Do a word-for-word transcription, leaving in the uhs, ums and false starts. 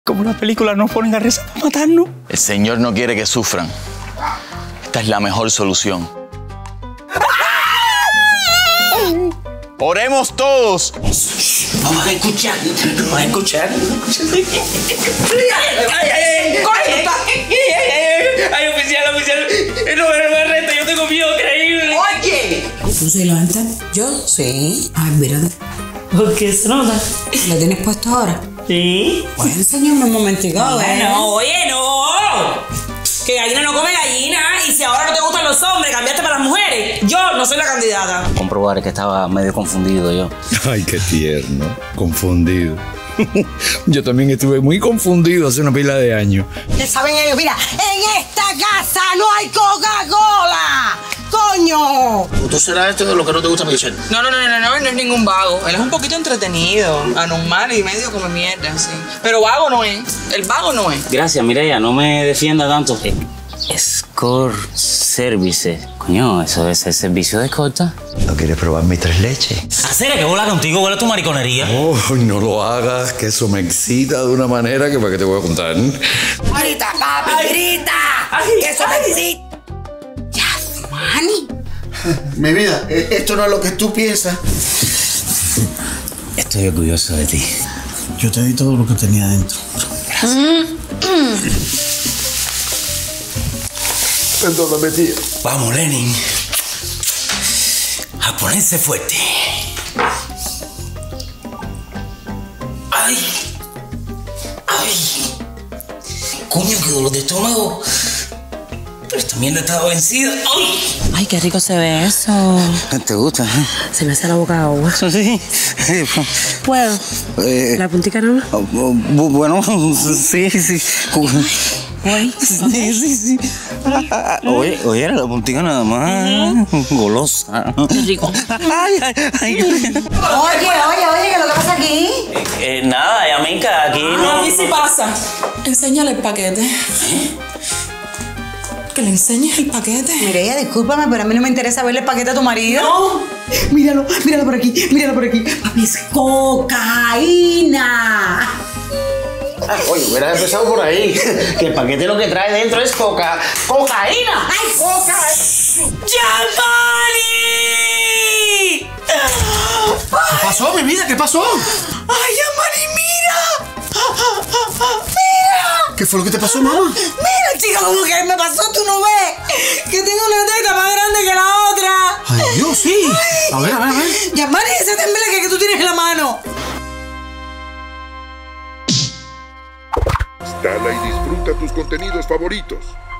Como las películas nos ponen a rezar para matarnos. El Señor no quiere que sufran. Esta es la mejor solución. ¡Oremos todos! Vamos a escuchar, vamos a escuchar. ¡Ay, ay, ay! ¡Ay, oficial, oficial! ¡No me arresta! ¡Yo tengo miedo increíble! ¡Oye! ¿Tú se levantas? ¿Yo? Sí. Ay, mírate. ¿Por qué se nota? ¿Lo tienes puesto ahora? Sí. Pues enséñame un momentico, ¿eh? No, oye, no. Que gallina no come gallina. Y si ahora no te gustan los hombres, cambiaste para las mujeres. Yo no soy la candidata. Comprobar que estaba medio confundido yo. Ay, qué tierno. Confundido. Yo también estuve muy confundido hace una pila de años. ¿Qué saben ellos? Mira, en esta casa no hay Coca-Cola. ¡Coño! ¿Tú serás esto de lo que no te gusta, Michelle? No, no, no, no, no, él no es ningún vago. Él es un poquito entretenido, anormal y medio come mierda, sí. Pero vago no es. El vago no es. Gracias, Mireya, no me defienda tanto. Eh, Escort Services. Coño, ¿eso es el servicio de escolta? ¿No quieres probar mis tres leches? ¿Hacer que bola contigo? ¿Huele tu mariconería? Oh, no lo hagas, que eso me excita de una manera que para qué te voy a contar. ¡Grita, papi, grita! ¡Que eso me excita! ¡Yasmani! Mi vida, esto no es lo que tú piensas. Estoy orgulloso de ti. Yo te di todo lo que tenía dentro. Gracias. Perdóname, tío. Vamos, Lenin. A ponerse fuerte. ¡Ay! ¡Ay! Coño, qué dolor de estómago. Pero esta mierda estaba vencida. ¡Ay! Ay, qué rico se ve eso. ¿Te gusta? Se me hace la boca agua. Sí. ¿Puedo? Eh, ¿La puntica no? oh, oh, bueno, sí, sí. Oye, Sí, sí, sí. Oye, oye, era la puntica nada más. Golosa. qué rico. Ay, ay, ay. Oye, oye, oye, ¿qué es lo que pasa aquí? Eh, nada, Yamica, aquí no. A mí sí pasa. Enséñale el paquete. Que le enseñes el paquete. Mireya, discúlpame, pero a mí no me interesa verle el paquete a tu marido. No. Míralo, míralo por aquí, míralo por aquí. Papi, es cocaína. Ah, oye, hubieras empezado por ahí. Que el paquete lo que trae dentro es coca... ¡cocaína! ¡Ay, coca! ¡Yasmani! ¿Qué pasó, mi vida? ¿Qué pasó? ¡Ay, Yasmani, mira! ¡Mira! ¿Qué fue lo que te pasó, mamá? Mira, chica, como que me pasó, tú no ves. Que tengo una teta más grande que la otra. Ay, Dios, sí. A ver, a ver, a ver. Yasmani, ese tembleque que tú tienes en la mano. Dale y disfruta tus contenidos favoritos.